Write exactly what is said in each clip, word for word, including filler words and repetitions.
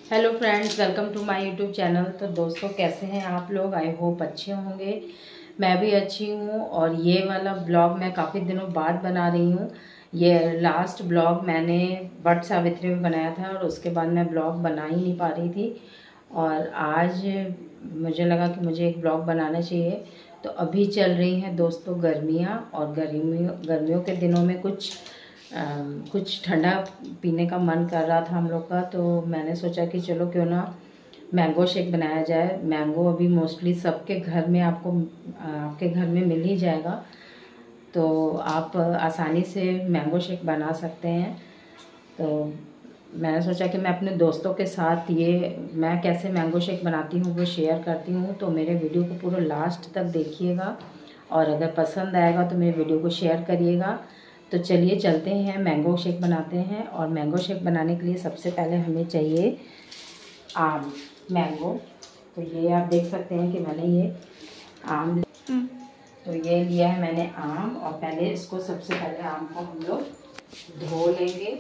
Hello friends, welcome to my YouTube channel. तो दोस्तों, कैसे हैं आप लोग? आई होप अच्छे होंगे। मैं भी अच्छी हूँ। और ये वाला ब्लॉग मैं काफ़ी दिनों बाद बना रही हूँ। ये लास्ट ब्लॉग मैंने वट सावित्री में बनाया था और उसके बाद मैं ब्लॉग बना ही नहीं पा रही थी। और आज मुझे लगा कि मुझे एक ब्लॉग बनाना चाहिए। तो अभी चल रही हैं दोस्तों गर्मियाँ, और गर्मियों गर्मियों के दिनों में कुछ आ, कुछ ठंडा पीने का मन कर रहा था हम लोग का। तो मैंने सोचा कि चलो क्यों ना मैंगो शेक बनाया जाए। मैंगो अभी मोस्टली सबके घर में आपको आपके घर में मिल ही जाएगा, तो आप आसानी से मैंगो शेक बना सकते हैं। तो मैंने सोचा कि मैं अपने दोस्तों के साथ ये मैं कैसे मैंगो शेक बनाती हूँ वो शेयर करती हूँ। तो मेरे वीडियो को पूरा लास्ट तक देखिएगा, और अगर पसंद आएगा तो मेरे वीडियो को शेयर करिएगा। तो चलिए चलते हैं, मैंगो शेक बनाते हैं। और मैंगो शेक बनाने के लिए सबसे पहले हमें चाहिए आम, मैंगो। तो ये आप देख सकते हैं कि मैंने ये आम, तो ये लिया है मैंने आम। और पहले इसको सबसे पहले आम को हम लोग धो लेंगे।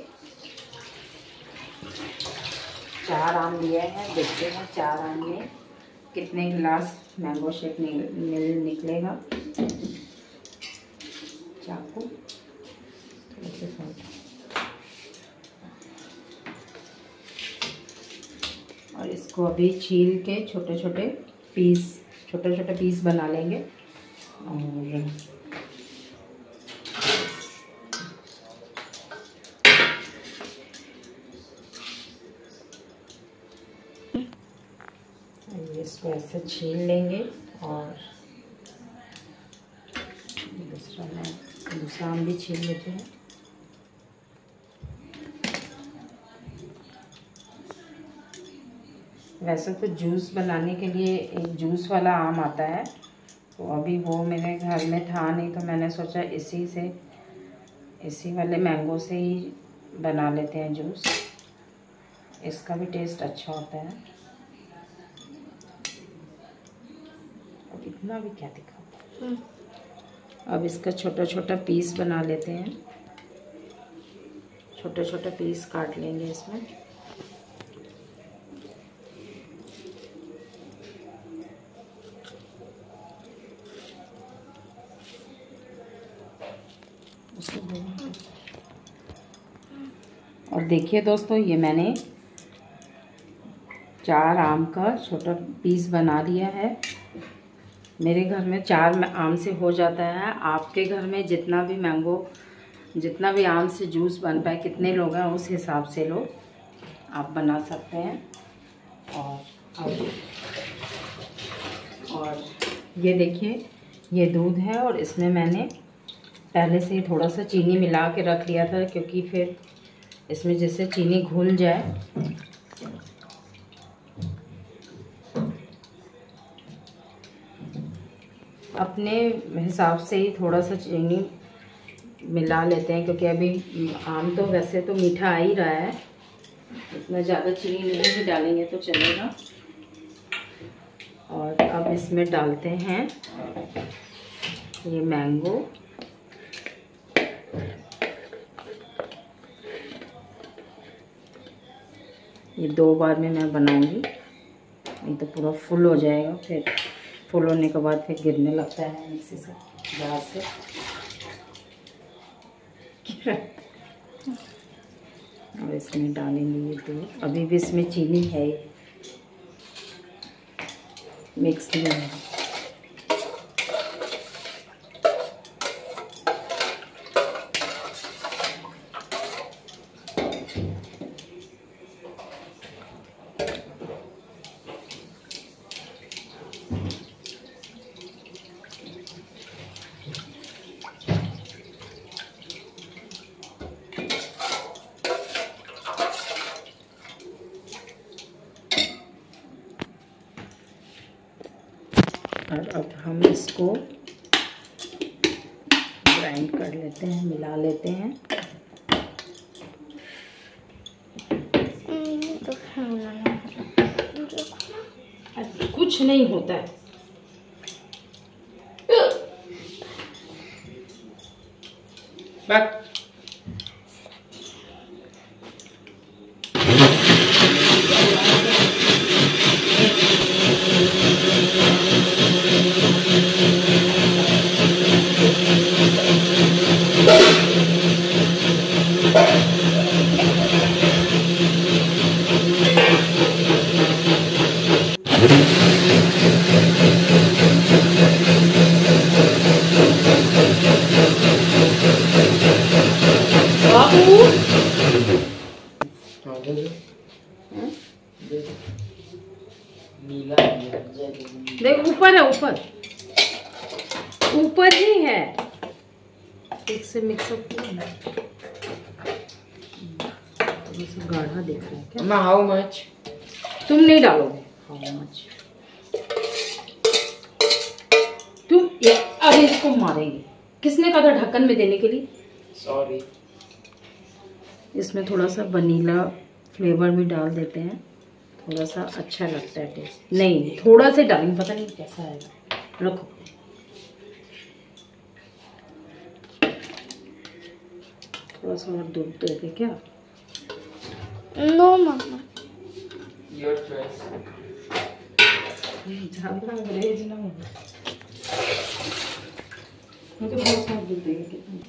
चार आम लिए हैं, देखते हैं चार आम में कितने गिलास मैंगो शेक निकल निकलेगा। चाकू और इसको अभी छील के छोटे छोटे पीस छोटे छोटे पीस बना लेंगे। और इसको ऐसे छील लेंगे। और दूसरा मैं दूसरा आम भी छील लेते हैं। वैसे तो जूस बनाने के लिए एक जूस वाला आम आता है, तो अभी वो मेरे घर में था नहीं, तो मैंने सोचा इसी से इसी वाले मैंगो से ही बना लेते हैं जूस। इसका भी टेस्ट अच्छा होता है। अब इतना भी क्या दिखा। अब इसका छोटा छोटा पीस बना लेते हैं। छोटे छोटे पीस काट लेंगे इसमें। और देखिए दोस्तों, ये मैंने चार आम का छोटा पीस बना लिया है। मेरे घर में चार आम से हो जाता है। आपके घर में जितना भी मैंगो जितना भी आम से जूस बन पाए, कितने लोग हैं उस हिसाब से लोग आप बना सकते हैं। और अब और ये देखिए, ये दूध है और इसमें मैंने पहले से ही थोड़ा सा चीनी मिला के रख लिया था, क्योंकि फिर इसमें जैसे चीनी घुल जाए। अपने हिसाब से ही थोड़ा सा चीनी मिला लेते हैं, क्योंकि अभी आम तो वैसे तो मीठा आ ही रहा है। इतना ज़्यादा चीनी नहीं भी डालेंगे तो चलेगा। और अब इसमें डालते हैं ये मैंगो। ये दो बार में मैं बनाऊंगी, नहीं तो पूरा फुल हो जाएगा। फिर फुल होने के बाद फिर गिरने लगता है मिक्सी से, गैस से। और इसमें डालेंगे ये दूध। अभी भी इसमें चीनी है, मिक्स नहीं है। और अब हम इसको ग्राइंड कर लेते हैं, मिला लेते हैं। कुछ नहीं होता है। बस नीला देख ऊपर है, ऊपर ऊपर ही है। ठीक से मिक्सअप किया, गाढ़ा दिख रहा है क्या? How much? तुम नहीं डालोगे? हाउ मच तुम? अरे इसको मारेंगे। किसने कहा था ढक्कन में देने के लिए? सॉरी। इसमें थोड़ा सा वनीला फ्लेवर भी डाल देते हैं, थोड़ा सा अच्छा लगता है टेस्ट। नहीं थोड़ा सा डालेंगे, पता नहीं कैसा आएगा। रखो। थोड़ा सा और दूध दे दे क्या? No mamma, your choice. ज़्यादा अंग्रेज ना हो, मुझे बहुत सारा दूध देंगे। कितना?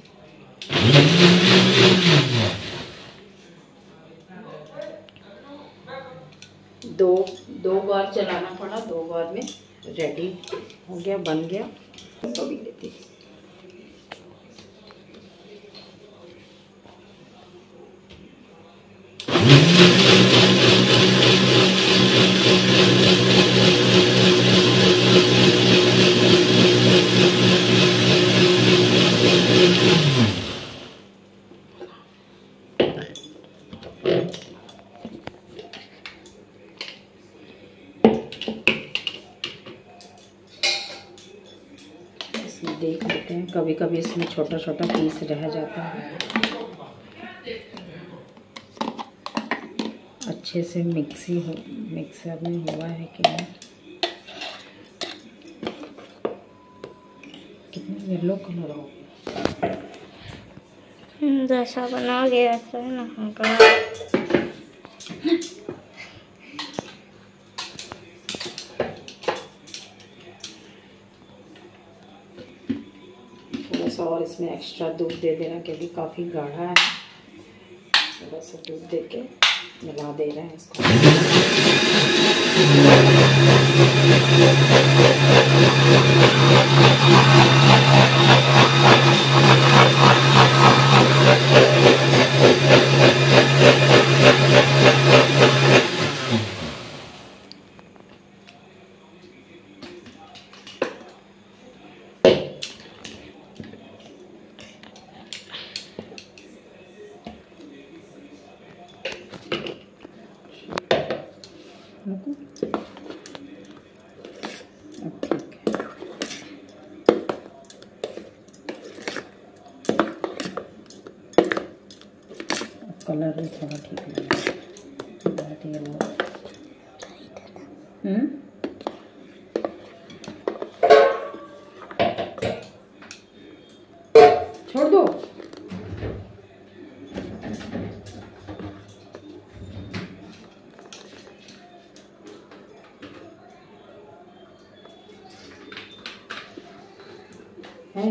दो दो बार चलाना पड़ा, दो बार में रेडी हो गया, बन गया। तो भी लेती देख लेते हैं। कभी कभी इसमें छोटा छोटा पीस रह जाता है। अच्छे से मिक्सी हो मिक्सर में हुआ है कि नहीं? कितना येलो कलर हो गया। जैसा बना गया ऐसा ही ना होगा। थोड़ा सा और इसमें एक्स्ट्रा दूध दे देना, क्योंकि काफ़ी गाढ़ा है। थोड़ा सा दूध दे के मिला दे रहे हैं इसको। कलर भी थोड़ा ठीक लगा, बहुत येलो। हम्म छोड़ दो। है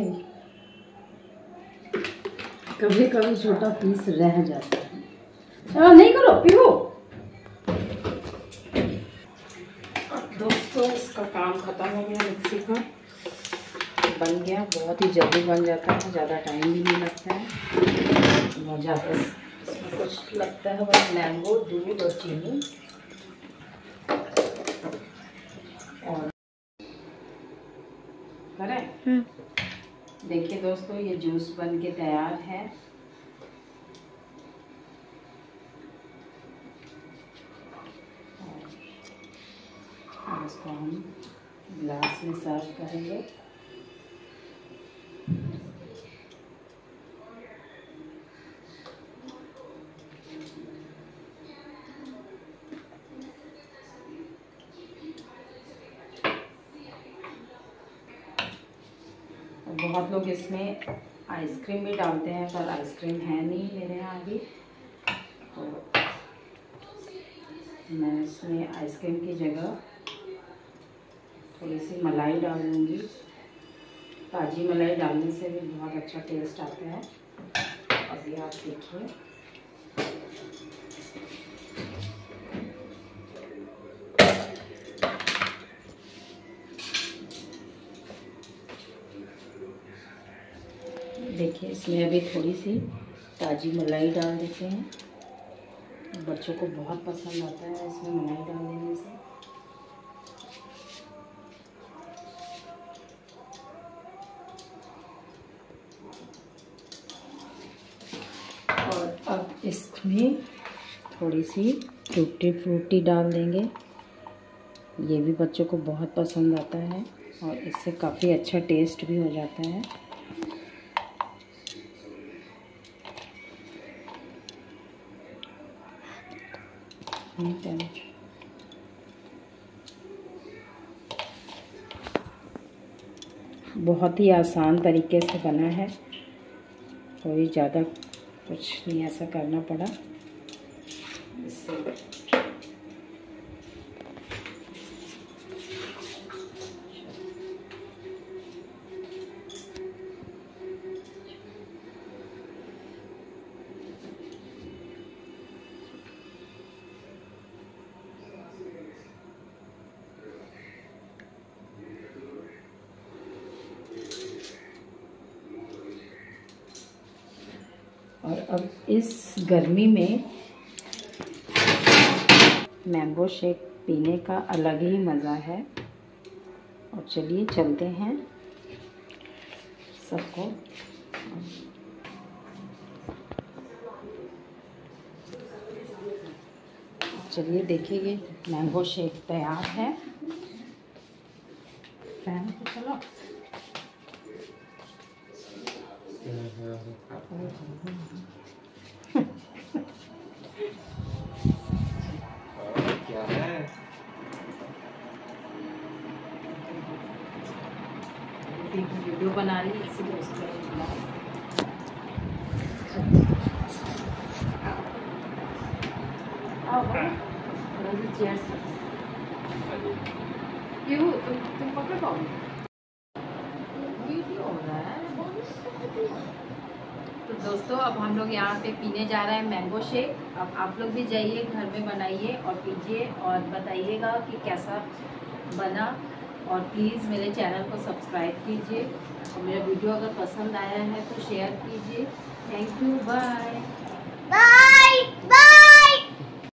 कभी कभी छोटा पीस रह जाता है। आ, नहीं करो, पीहो। दोस्तों इसका काम खत्म हो गया। मिक्सी का बन गया, बहुत ही जल्दी बन जाता है, ज़्यादा टाइम भी नहीं लगता है। मज़ा है। इसमें कुछ लगता है बस मैंगो, दूध और चीनी। और करें। देखिए दोस्तों, ये जूस बन के तैयार है। और इसको हम ग्लास में सर्व करेंगे। बहुत लोग इसमें आइसक्रीम भी डालते हैं, पर आइसक्रीम है नहीं मेरे यहाँ अभी, तो मैं इसमें आइसक्रीम की जगह थोड़ी सी मलाई डाल दूँगी। ताज़ी मलाई डालने से भी बहुत अच्छा टेस्ट आता है। अभी आप देखिए, देखिए इसमें अभी थोड़ी सी ताज़ी मलाई डाल देते हैं। बच्चों को बहुत पसंद आता है इसमें मलाई डाल देने से। और अब इसमें थोड़ी सी टूटी फ्रूटी डाल देंगे, ये भी बच्चों को बहुत पसंद आता है और इससे काफ़ी अच्छा टेस्ट भी हो जाता है। बहुत ही आसान तरीके से बना है, कोई ज़्यादा कुछ नहीं ऐसा करना पड़ा इससे। और अब इस गर्मी में मैंगो शेक पीने का अलग ही मज़ा है। और चलिए चलते हैं सबको। चलिए देखिए ये मैंगो शेक तैयार है। फैन को चलो। क्या है? वीडियो बना रही है इसीलिए उसको चेयर से क्यों तुम तुम पकड़ पाओगे? वीडियो हो रहा है। तो दोस्तों अब हम लोग यहाँ पे पीने जा रहे हैं मैंगो शेक। अब आप लोग भी जाइए घर में बनाइए और पीजिए और बताइएगा कि कैसा बना। और प्लीज़ मेरे चैनल को सब्सक्राइब कीजिए और मेरा वीडियो अगर पसंद आया है तो शेयर कीजिए। Thank you, bye bye.